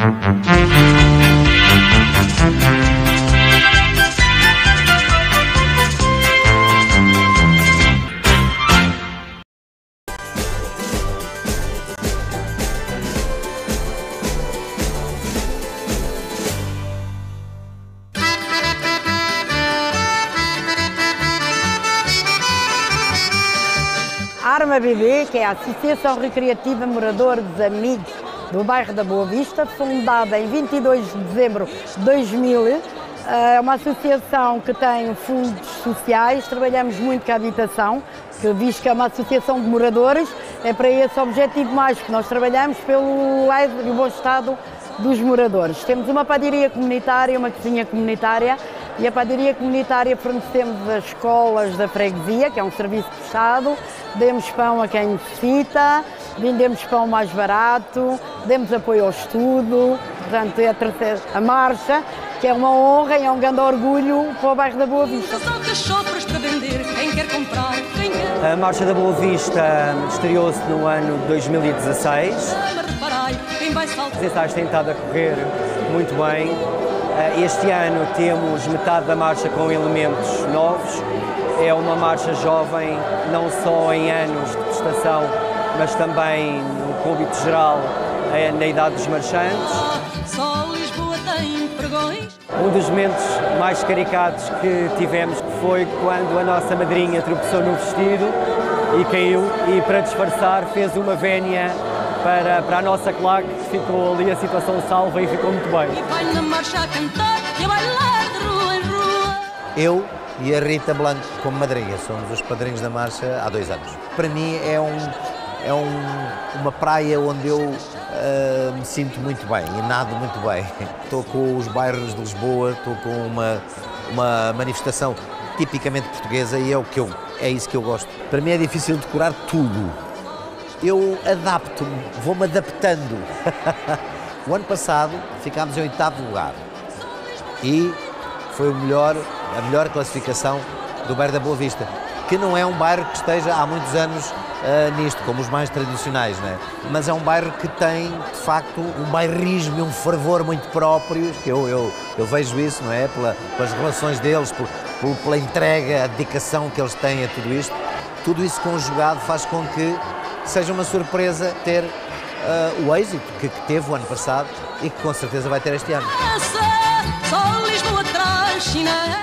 Arma BB, que é a Associação Recreativa Moradores Amigos do bairro da Boa Vista, fundada em 22 de dezembro de 2000. É uma associação que tem fundos sociais, trabalhamos muito com a habitação, que visto que é uma associação de moradores, é para esse objetivo mais que nós trabalhamos pelo leve e bom estado dos moradores. Temos uma padaria comunitária, uma cozinha comunitária, e a padaria comunitária fornecemos as escolas da freguesia, que é um serviço prestado, demos pão a quem necessita, vendemos pão mais barato, demos apoio ao estudo, portanto é a marcha, que é uma honra e é um grande orgulho para o bairro da Boa Vista. A Marcha da Boa Vista estreou-se no ano de 2016. Os ensaios têm estado a correr muito bem. Este ano temos metade da marcha com elementos novos. É uma marcha jovem, não só em anos de prestação, mas também no cômbito geral, na idade dos marchantes. Um dos momentos mais caricatos que tivemos foi quando a nossa madrinha tropeçou no vestido e caiu, e para disfarçar fez uma vénia para a nossa claque, que ficou ali a situação salva e ficou muito bem. Eu e a Rita Blanco como madrinha, somos os padrinhos da marcha há 2 anos. Para mim é uma praia onde eu me sinto muito bem e nado muito bem. Estou com os bairros de Lisboa, estou com uma manifestação tipicamente portuguesa e é isso que eu gosto. Para mim é difícil decorar tudo. Eu adapto-me, vou-me adaptando. O ano passado ficámos em 8º lugar e foi a melhor classificação do bairro da Boa Vista, que não é um bairro que esteja há muitos anos nisto, como os mais tradicionais, né? Mas é um bairro que tem, de facto, um bairrismo e um fervor muito próprios. Eu vejo isso, não é? Pelas relações deles, pela entrega, a dedicação que eles têm a tudo isto. Tudo isso conjugado faz com que seja uma surpresa ter o êxito que teve o ano passado e que com certeza vai ter este ano.